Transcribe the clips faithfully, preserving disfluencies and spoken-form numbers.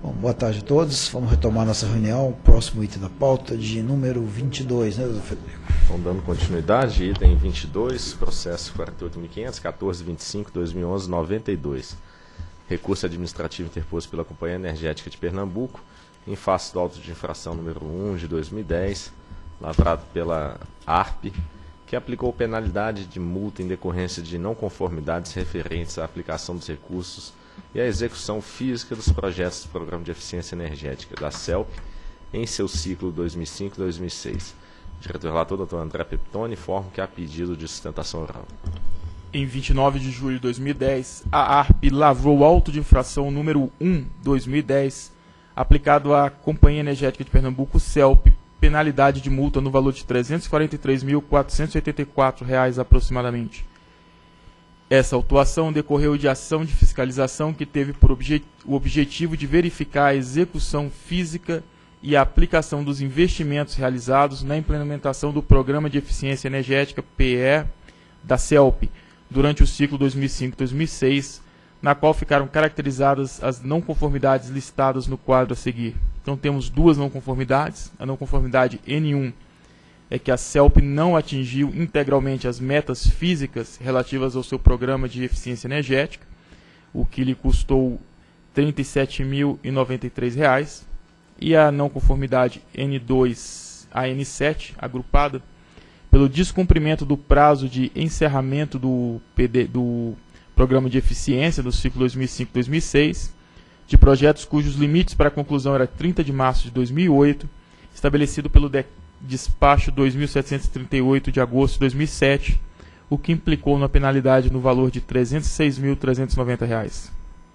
Bom, boa tarde a todos. Vamos retomar nossa reunião. Próximo item da pauta de número vinte e dois, né, doutor Frederico? Então, dando continuidade, item vinte e dois, processo quarenta e oito mil quinhentos, quatorze vinte e cinco, dois mil e onze, noventa e dois. Recurso administrativo interposto pela Companhia Energética de Pernambuco, em face do auto de infração número um de dois mil e dez, lavrado pela A R P, que aplicou penalidade de multa em decorrência de não conformidades referentes à aplicação dos recursos e à execução física dos projetos do Programa de Eficiência Energética da CELP em seu ciclo dois mil e cinco a dois mil e seis. Diretor-relator, doutor André Peptoni, informa que há pedido de sustentação oral. Em vinte e nove de julho de dois mil e dez, a A R P lavrou o auto de infração número um, dois mil e dez, aplicado à Companhia Energética de Pernambuco, CELP, penalidade de multa no valor de trezentos e quarenta e três mil, quatrocentos e oitenta e quatro reais aproximadamente. Essa autuação decorreu de ação de fiscalização que teve por obje o objetivo de verificar a execução física e a aplicação dos investimentos realizados na implementação do Programa de Eficiência Energética P E da CELP durante o ciclo dois mil e cinco a dois mil e seis, na qual ficaram caracterizadas as não conformidades listadas no quadro a seguir. Então temos duas não conformidades. A não conformidade N um é que a CELP não atingiu integralmente as metas físicas relativas ao seu programa de eficiência energética, o que lhe custou trinta e sete mil e noventa e três reais. E a não conformidade N dois a N sete, agrupada, pelo descumprimento do prazo de encerramento do, P D, do Programa de Eficiência do ciclo dois mil e cinco a dois mil e seis, de projetos cujos limites para a conclusão era trinta de março de dois mil e oito, estabelecido pelo despacho dois mil setecentos e trinta e oito de agosto de dois mil e sete, o que implicou na penalidade no valor de trezentos e seis mil trezentos e noventa reais.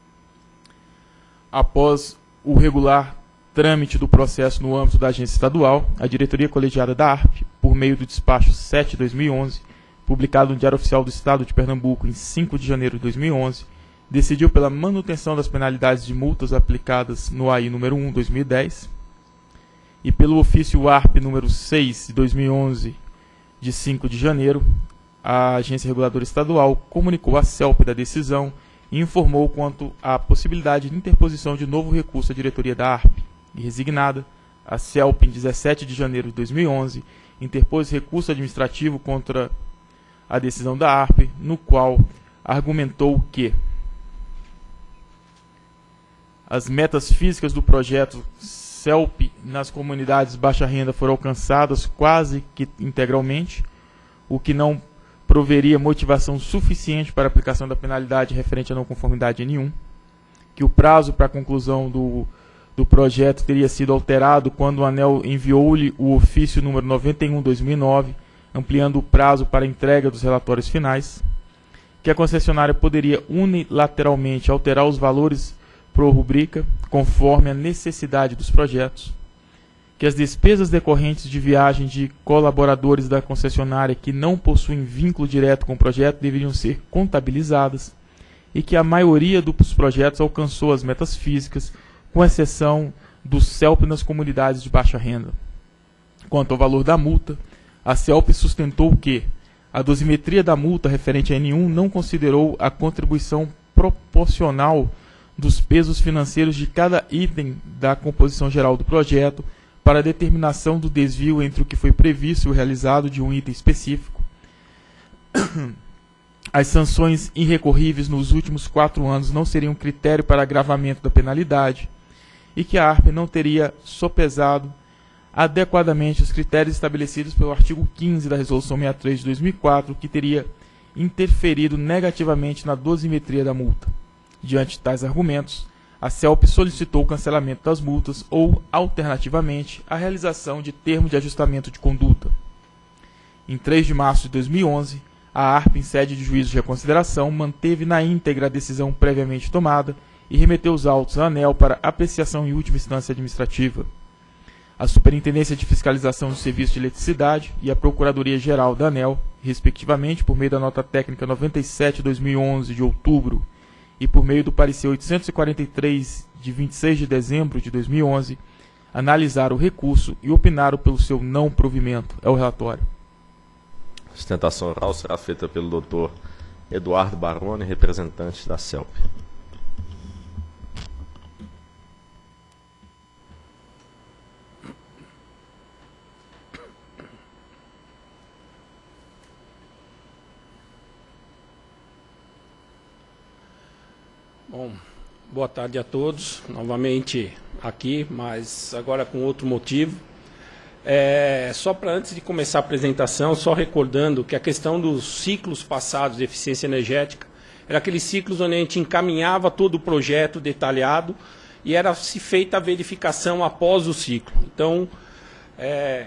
Após o regular trâmite do processo no âmbito da agência estadual, a diretoria colegiada da A R P, por meio do despacho sete de dois mil e onze, publicado no Diário Oficial do Estado de Pernambuco em cinco de janeiro de dois mil e onze, decidiu pela manutenção das penalidades de multas aplicadas no A I número um, dois mil e dez, e pelo ofício A R P número seis de dois mil e onze, de cinco de janeiro, a agência reguladora estadual comunicou à CELP da decisão e informou quanto à possibilidade de interposição de novo recurso à diretoria da A R P. E resignada, a CELP, em dezessete de janeiro de dois mil e onze, interpôs recurso administrativo contra a decisão da A R P, no qual argumentou que as metas físicas do projeto CELP nas comunidades baixa renda foram alcançadas quase que integralmente, o que não proveria motivação suficiente para a aplicação da penalidade referente à não conformidade N um, que o prazo para a conclusão do, do projeto teria sido alterado quando o ANEEL enviou-lhe o ofício número noventa e um, dois mil e nove, ampliando o prazo para a entrega dos relatórios finais, que a concessionária poderia unilateralmente alterar os valores por rubrica, conforme a necessidade dos projetos, que as despesas decorrentes de viagem de colaboradores da concessionária que não possuem vínculo direto com o projeto deveriam ser contabilizadas, e que a maioria dos projetos alcançou as metas físicas, com exceção do CELP nas comunidades de baixa renda. Quanto ao valor da multa, a CELP sustentou que a dosimetria da multa referente a N um não considerou a contribuição proporcional dos pesos financeiros de cada item da composição geral do projeto para a determinação do desvio entre o que foi previsto e o realizado de um item específico. As sanções irrecorríveis nos últimos quatro anos não seriam critério para agravamento da penalidade e que a A R P não teria sopesado adequadamente os critérios estabelecidos pelo artigo quinze da Resolução sessenta e três de dois mil e quatro, que teria interferido negativamente na dosimetria da multa. Diante de tais argumentos, a CELP solicitou o cancelamento das multas ou, alternativamente, a realização de termo de ajustamento de conduta. Em três de março de dois mil e onze, a A R P, em sede de juízo de reconsideração, manteve na íntegra a decisão previamente tomada e remeteu os autos à ANEEL para apreciação em última instância administrativa. A Superintendência de Fiscalização do Serviço de Eletricidade e a Procuradoria-Geral da ANEEL, respectivamente, por meio da nota técnica noventa e sete de dois mil e onze, de outubro, e por meio do parecer oitocentos e quarenta e três, de vinte e seis de dezembro de dois mil e onze, analisaram o recurso e opinaram pelo seu não provimento. É o relatório. A sustentação oral será feita pelo doutor Eduardo Baroni, representante da CELP. Bom, boa tarde a todos, novamente aqui, mas agora com outro motivo. É, só para antes de começar a apresentação, só recordando que a questão dos ciclos passados de eficiência energética era aqueles ciclos onde a gente encaminhava todo o projeto detalhado e era se feita a verificação após o ciclo. Então, é,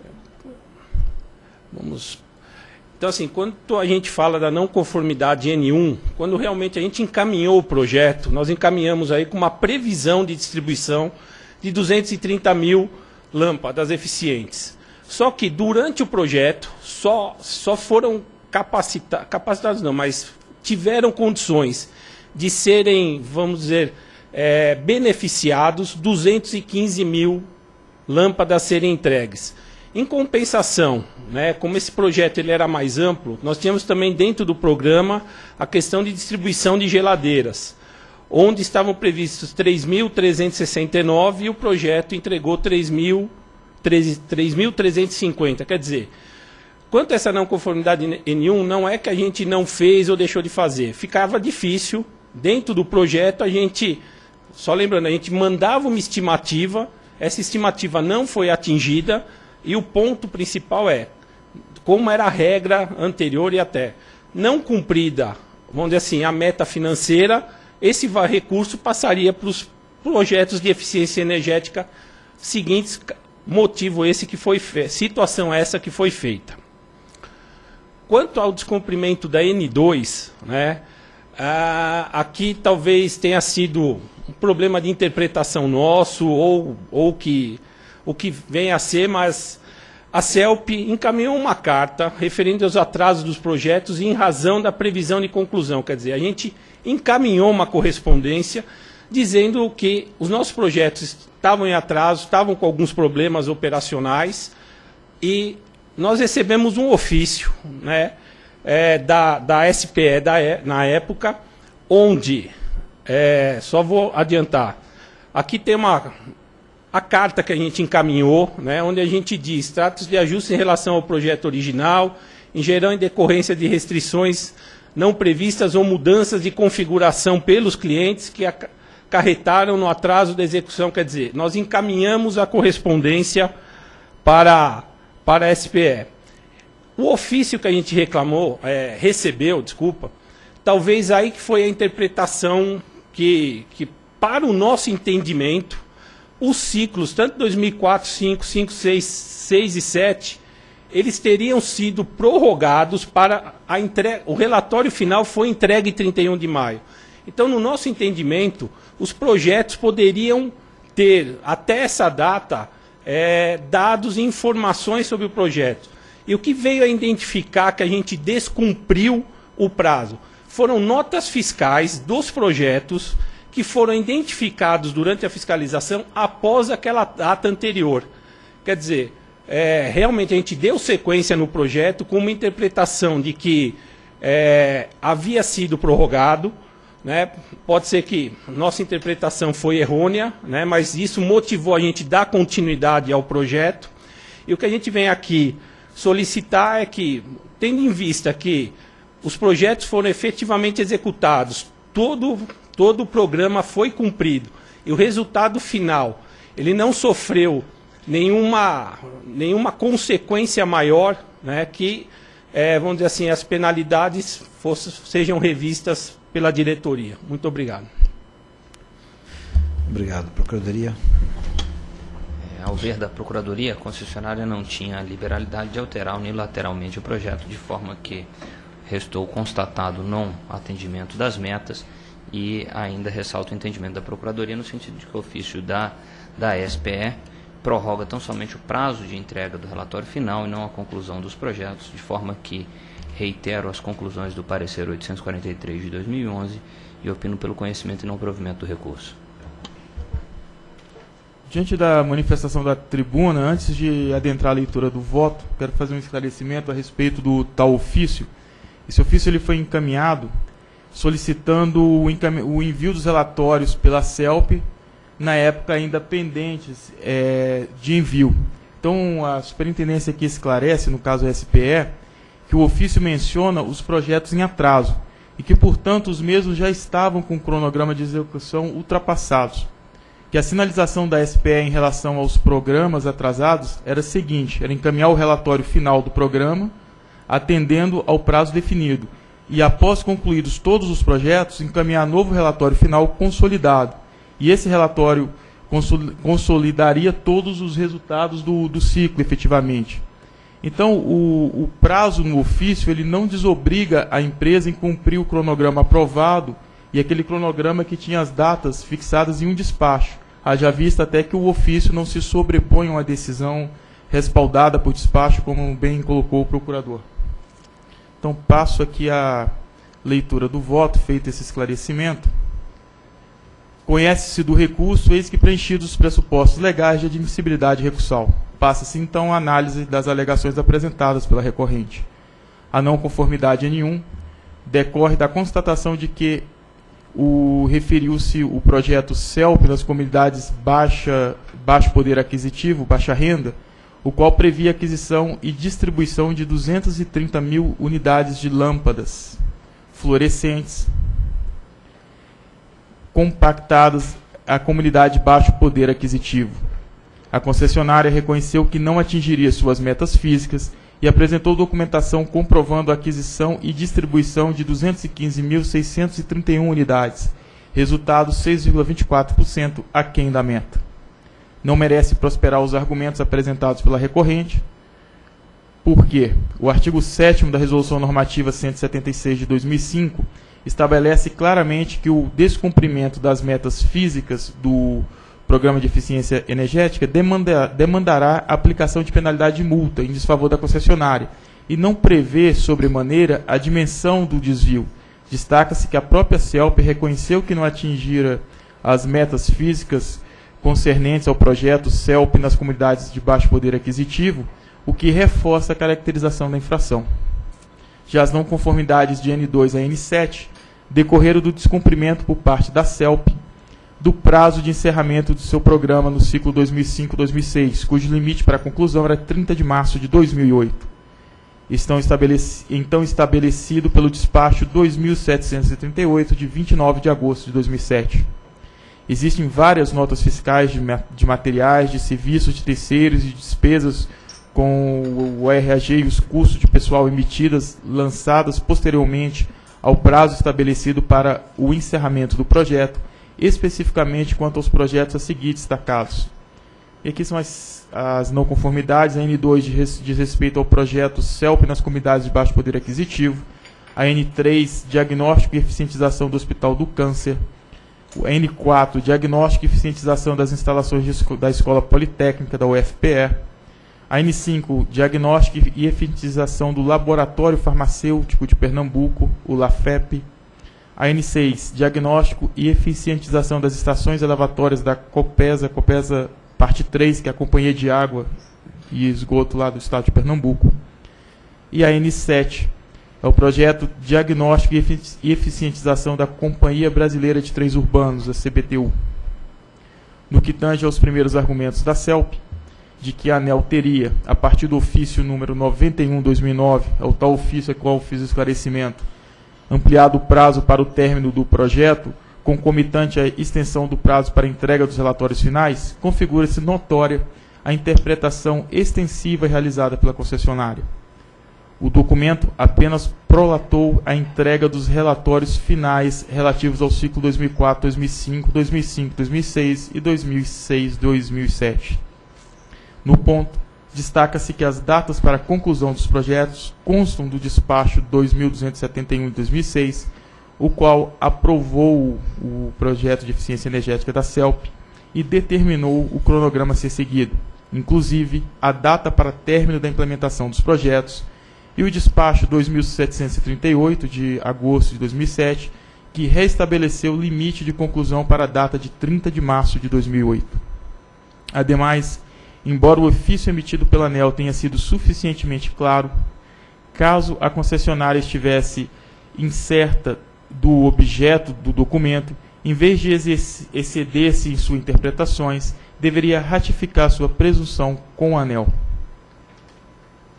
vamos... Então, assim, quando a gente fala da não conformidade N um, quando realmente a gente encaminhou o projeto, nós encaminhamos aí com uma previsão de distribuição de duzentos e trinta mil lâmpadas eficientes. Só que durante o projeto, só, só foram capacitados, capacitados não, mas tiveram condições de serem, vamos dizer, é, beneficiados duzentos e quinze mil lâmpadas serem entregues. Em compensação, né, como esse projeto ele era mais amplo, nós tínhamos também dentro do programa a questão de distribuição de geladeiras, onde estavam previstos três mil trezentos e sessenta e nove e o projeto entregou três mil trezentos e cinquenta. Quer dizer, quanto a essa não conformidade N um, não é que a gente não fez ou deixou de fazer. Ficava difícil, dentro do projeto, a gente, só lembrando, a gente mandava uma estimativa, essa estimativa não foi atingida, e o ponto principal é, como era a regra anterior e até não cumprida, vamos dizer assim, a meta financeira, esse recurso passaria para os projetos de eficiência energética seguintes, motivo esse que foi feito, situação essa que foi feita. Quanto ao descumprimento da N dois, né, ah, aqui talvez tenha sido um problema de interpretação nosso, ou, ou que... o que vem a ser, mas a CELP encaminhou uma carta referente aos atrasos dos projetos em razão da previsão de conclusão. Quer dizer, a gente encaminhou uma correspondência dizendo que os nossos projetos estavam em atraso, estavam com alguns problemas operacionais, e nós recebemos um ofício, né, é, da, da S P E da, na época, onde, é, só vou adiantar, aqui tem uma... a carta que a gente encaminhou, né, onde a gente diz, trata-se de ajuste em relação ao projeto original, em geral em decorrência de restrições não previstas ou mudanças de configuração pelos clientes que acarretaram no atraso da execução. Quer dizer, nós encaminhamos a correspondência para, para a S P E. O ofício que a gente reclamou, é, recebeu, desculpa, talvez aí que foi a interpretação que, que para o nosso entendimento, os ciclos, tanto dois mil e quatro, cinco, cinco, seis, seis e sete, eles teriam sido prorrogados para a entrega. O relatório final foi entregue em trinta e um de maio. Então, no nosso entendimento, os projetos poderiam ter, até essa data, é, dados e informações sobre o projeto. E o que veio a identificar que a gente descumpriu o prazo foram notas fiscais dos projetos que foram identificados durante a fiscalização após aquela data anterior. Quer dizer, é, realmente a gente deu sequência no projeto com uma interpretação de que é, havia sido prorrogado, né? Pode ser que nossa interpretação foi errônea, né? Mas isso motivou a gente a dar continuidade ao projeto. E o que a gente vem aqui solicitar é que, tendo em vista que os projetos foram efetivamente executados, todo... todo o programa foi cumprido e o resultado final, ele não sofreu nenhuma, nenhuma consequência maior, né, que, é, vamos dizer assim, as penalidades fossem, sejam revistas pela diretoria. Muito obrigado. Obrigado. Procuradoria. É, ao ver da Procuradoria, a concessionária não tinha a liberalidade de alterar unilateralmente o projeto, de forma que restou constatado não atendimento das metas. E ainda ressalta o entendimento da Procuradoria no sentido de que o ofício da, da S P E prorroga tão somente o prazo de entrega do relatório final e não a conclusão dos projetos, de forma que reitero as conclusões do parecer oitocentos e quarenta e três de dois mil e onze e opino pelo conhecimento e não provimento do recurso. Diante da manifestação da tribuna, antes de adentrar a leitura do voto, quero fazer um esclarecimento a respeito do tal ofício. Esse ofício ele foi encaminhado solicitando o, encam... o envio dos relatórios pela CELP, na época ainda pendentes é, de envio. Então, a superintendência aqui esclarece, no caso S P E, que o ofício menciona os projetos em atraso. e que, portanto, os mesmos já estavam com o cronograma de execução ultrapassados. Que a sinalização da S P E em relação aos programas atrasados era a seguinte: era encaminhar o relatório final do programa, atendendo ao prazo definido, e após concluídos todos os projetos, encaminhar novo relatório final consolidado. E esse relatório consolidaria todos os resultados do, do ciclo, efetivamente. Então, o, o prazo no ofício ele não desobriga a empresa em cumprir o cronograma aprovado e aquele cronograma que tinha as datas fixadas em um despacho. Haja vista até que o ofício não se sobrepõe a uma decisão respaldada por despacho, como bem colocou o procurador. Então, passo aqui a leitura do voto, feito esse esclarecimento. Conhece-se do recurso, eis que preenchidos os pressupostos legais de admissibilidade recursal. Passa-se, então, a análise das alegações apresentadas pela recorrente. A não conformidade em nenhum decorre da constatação de que o referiu-se o projeto CELP nas comunidades baixa, baixo poder aquisitivo, baixa renda, o qual previa aquisição e distribuição de duzentas e trinta mil unidades de lâmpadas fluorescentes compactadas à comunidade baixo poder aquisitivo. A concessionária reconheceu que não atingiria suas metas físicas e apresentou documentação comprovando a aquisição e distribuição de duzentas e quinze mil seiscentas e trinta e uma unidades, resultado seis vírgula vinte e quatro por cento aquém da meta. Não merece prosperar os argumentos apresentados pela recorrente, porque o artigo sétimo da Resolução Normativa cento e setenta e seis de dois mil e cinco estabelece claramente que o descumprimento das metas físicas do Programa de Eficiência Energética demanda, demandará a aplicação de penalidade de multa em desfavor da concessionária e não prevê, sobremaneira, a dimensão do desvio. Destaca-se que a própria CELP reconheceu que não atingira as metas físicas concernentes ao projeto CELP nas comunidades de baixo poder aquisitivo, o que reforça a caracterização da infração. Já as não conformidades de N dois a N sete decorreram do descumprimento por parte da CELP do prazo de encerramento do seu programa no ciclo dois mil e cinco a dois mil e seis, cujo limite para a conclusão era trinta de março de dois mil e oito. Estão estabeleci então estabelecido pelo despacho dois mil setecentos e trinta e oito, de vinte e nove de agosto de dois mil e sete. Existem várias notas fiscais de, ma de materiais, de serviços de terceiros e de despesas com o R A G e os custos de pessoal emitidas, lançadas posteriormente ao prazo estabelecido para o encerramento do projeto, especificamente quanto aos projetos a seguir destacados. E aqui são as, as não conformidades. A N dois diz, diz respeito ao projeto CELP nas comunidades de baixo poder aquisitivo, a N três, diagnóstico e eficientização do Hospital do Câncer, o N quatro, diagnóstico e eficientização das instalações de, da Escola Politécnica da U F P E, a N cinco, diagnóstico e eficientização do Laboratório Farmacêutico de Pernambuco, o LAFEP, a N seis, diagnóstico e eficientização das estações elevatórias da Copesa, Copesa parte três, que é a Companhia de Água e Esgoto lá do estado de Pernambuco, e a N sete, é o projeto diagnóstico e eficientização da Companhia Brasileira de Trens Urbanos, a C B T U. No que tange aos primeiros argumentos da CELP, de que a ANEEL teria, a partir do ofício número noventa e um, dois mil e nove, ao tal ofício a qual fiz o esclarecimento, ampliado o prazo para o término do projeto, concomitante à extensão do prazo para a entrega dos relatórios finais, configura-se notória a interpretação extensiva realizada pela concessionária. O documento apenas prolatou a entrega dos relatórios finais relativos ao ciclo dois mil e quatro, dois mil e cinco, dois mil e cinco, dois mil e seis e dois mil e seis, dois mil e sete. No ponto, destaca-se que as datas para a conclusão dos projetos constam do despacho dois mil duzentos e setenta e um de dois mil e seis, o qual aprovou o projeto de eficiência energética da CELP e determinou o cronograma a ser seguido, inclusive a data para término da implementação dos projetos, e o despacho dois mil setecentos e trinta e oito, de agosto de dois mil e sete, que restabeleceu o limite de conclusão para a data de trinta de março de dois mil e oito. Ademais, embora o ofício emitido pela ANEEL tenha sido suficientemente claro, caso a concessionária estivesse incerta do objeto do documento, em vez de exceder-se em suas interpretações, deveria ratificar sua presunção com a ANEEL.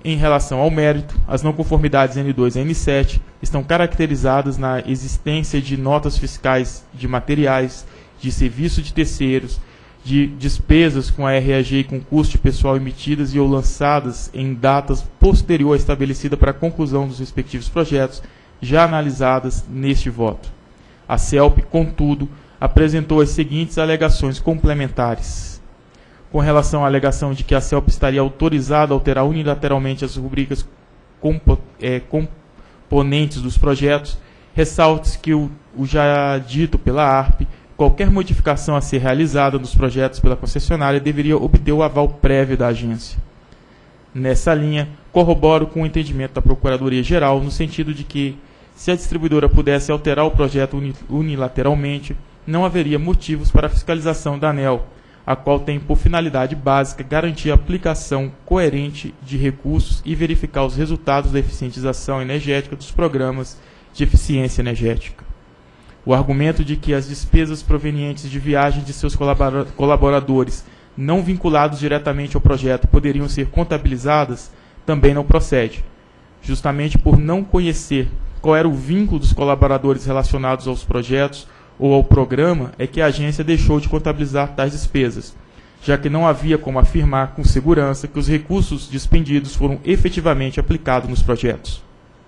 Em relação ao mérito, as não conformidades N dois e N sete estão caracterizadas na existência de notas fiscais de materiais, de serviço de terceiros, de despesas com a R A G e com custo de pessoal emitidas e ou lançadas em datas posterior à estabelecida para a conclusão dos respectivos projetos, já analisadas neste voto. A CELP, contudo, apresentou as seguintes alegações complementares. Com relação à alegação de que a CELP estaria autorizada a alterar unilateralmente as rubricas compo, é, componentes dos projetos, ressalte-se que o, o já dito pela A R P, qualquer modificação a ser realizada nos projetos pela concessionária deveria obter o aval prévio da agência. Nessa linha, corroboro com o entendimento da Procuradoria-Geral no sentido de que, se a distribuidora pudesse alterar o projeto unilateralmente, não haveria motivos para a fiscalização da ANEEL, a qual tem por finalidade básica garantir a aplicação coerente de recursos e verificar os resultados da eficientização energética dos programas de eficiência energética. O argumento de que as despesas provenientes de viagens de seus colaboradores não vinculados diretamente ao projeto poderiam ser contabilizadas também não procede, justamente por não conhecer qual era o vínculo dos colaboradores relacionados aos projetos ou ao programa, é que a agência deixou de contabilizar tais despesas, já que não havia como afirmar com segurança que os recursos dispendidos foram efetivamente aplicados nos projetos.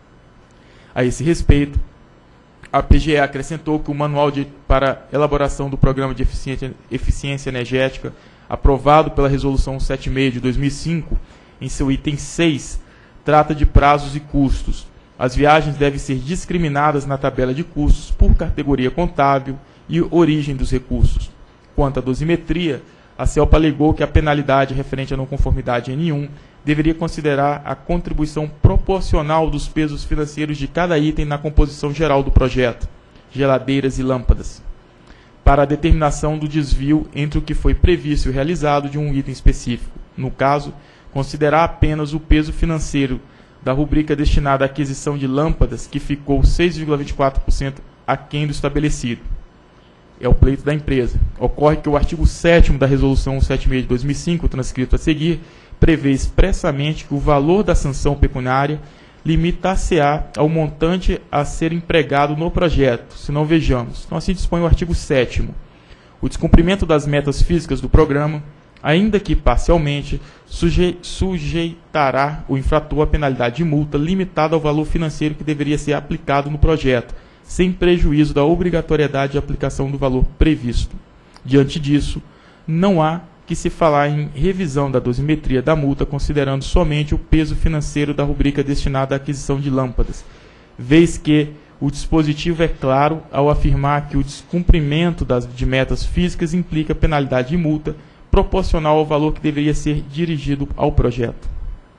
A esse respeito, a P G E acrescentou que o manual de, para elaboração do Programa de Eficiência, Eficiência Energética, aprovado pela Resolução cento e setenta e seis de dois mil e cinco, em seu item seis, trata de prazos e custos. As viagens devem ser discriminadas na tabela de custos por categoria contábil e origem dos recursos. Quanto à dosimetria, a CELP alegou que a penalidade referente à não conformidade N um deveria considerar a contribuição proporcional dos pesos financeiros de cada item na composição geral do projeto, geladeiras e lâmpadas, para a determinação do desvio entre o que foi previsto e realizado de um item específico. No caso, considerar apenas o peso financeiro da rubrica destinada à aquisição de lâmpadas, que ficou seis vírgula vinte e quatro por cento aquém do estabelecido. É o pleito da empresa. Ocorre que o artigo sétimo da Resolução cento e setenta e seis de dois mil e cinco, transcrito a seguir, prevê expressamente que o valor da sanção pecuniária limita-se-á ao montante a ser empregado no projeto, se não vejamos. Então, assim dispõe o artigo sétimo. O descumprimento das metas físicas do programa, ainda que parcialmente, suje sujeitará o infrator à penalidade de multa limitada ao valor financeiro que deveria ser aplicado no projeto, sem prejuízo da obrigatoriedade de aplicação do valor previsto. Diante disso, não há que se falar em revisão da dosimetria da multa, considerando somente o peso financeiro da rubrica destinada à aquisição de lâmpadas, vez que o dispositivo é claro ao afirmar que o descumprimento das, de metas físicas implica penalidade de multa proporcional ao valor que deveria ser dirigido ao projeto.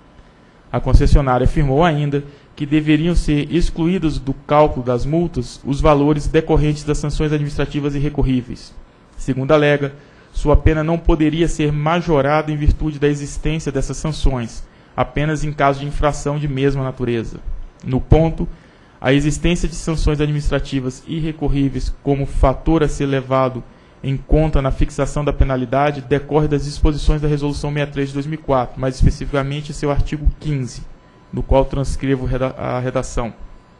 A concessionária afirmou ainda que deveriam ser excluídos do cálculo das multas os valores decorrentes das sanções administrativas irrecorríveis. Segundo alega, sua pena não poderia ser majorada em virtude da existência dessas sanções, apenas em caso de infração de mesma natureza. No ponto, a existência de sanções administrativas irrecorríveis como fator a ser levado em conta na fixação da penalidade decorre das disposições da Resolução sessenta e três de dois mil e quatro, mais especificamente seu artigo quinze, do qual transcrevo a redação.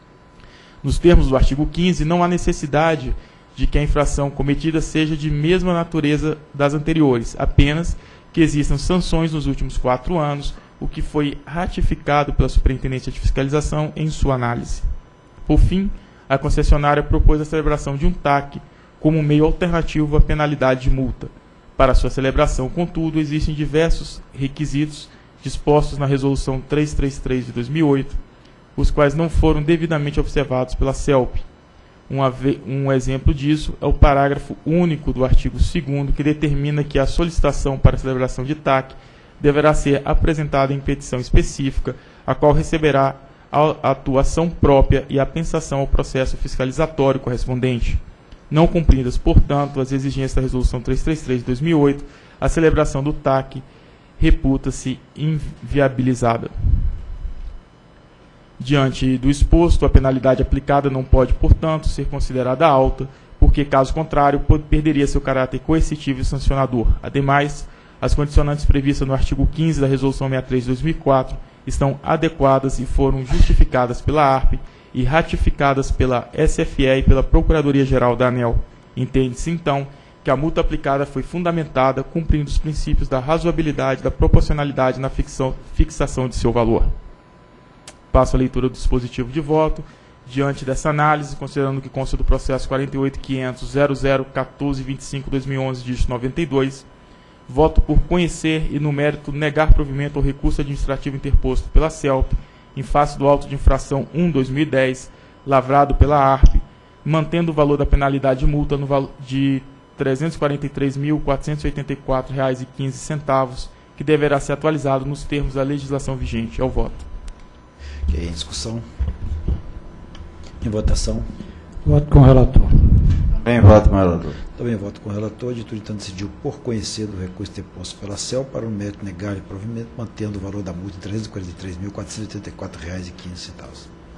Nos termos do artigo quinze, não há necessidade de que a infração cometida seja de mesma natureza das anteriores, apenas que existam sanções nos últimos quatro anos, o que foi ratificado pela Superintendência de Fiscalização em sua análise. Por fim, a concessionária propôs a celebração de um T A C como meio alternativo à penalidade de multa. Para sua celebração, contudo, existem diversos requisitos dispostos na Resolução trezentos e trinta e três de dois mil e oito, os quais não foram devidamente observados pela CELP. Um, um exemplo disso é o parágrafo único do artigo segundo, que determina que a solicitação para a celebração de T A C deverá ser apresentada em petição específica, a qual receberá a atuação própria e a pensação ao processo fiscalizatório correspondente. Não cumpridas, portanto, as exigências da Resolução trezentos e trinta e três de dois mil e oito, a celebração do T A C reputa-se inviabilizada. Diante do exposto, a penalidade aplicada não pode, portanto, ser considerada alta, porque, caso contrário, perderia seu caráter coercitivo e sancionador. Ademais, as condicionantes previstas no artigo quinze da Resolução sessenta e três de dois mil e quatro estão adequadas e foram justificadas pela A R P e ratificadas pela S F E e pela Procuradoria-Geral da ANEEL. Entende-se, então, que a multa aplicada foi fundamentada, cumprindo os princípios da razoabilidade e da proporcionalidade na fixação, fixação de seu valor. Passo a leitura do dispositivo de voto. Diante dessa análise, considerando que consta do processo quarenta e oito ponto quinhentos ponto zero zero ponto quatorze vinte e cinco ponto dois mil e onze, dígito noventa e dois, voto por conhecer e, no mérito, negar provimento ao recurso administrativo interposto pela CELP em face do auto de infração um barra dois mil e dez, lavrado pela A R P, mantendo o valor da penalidade de multa no valor de trezentos e quarenta e três mil, quatrocentos e oitenta e quatro reais e quinze centavos, que deverá ser atualizado nos termos da legislação vigente. É o voto. Ok, em discussão. Em votação. Voto com o relator. Também voto com o relator. Também voto com o relator. A editoria então decidiu por conhecer do recurso interposto pela C E L para o mérito negar e provimento, mantendo o valor da multa em trezentos e quarenta e três mil, quatrocentos e oitenta e quatro reais e quinze centavos.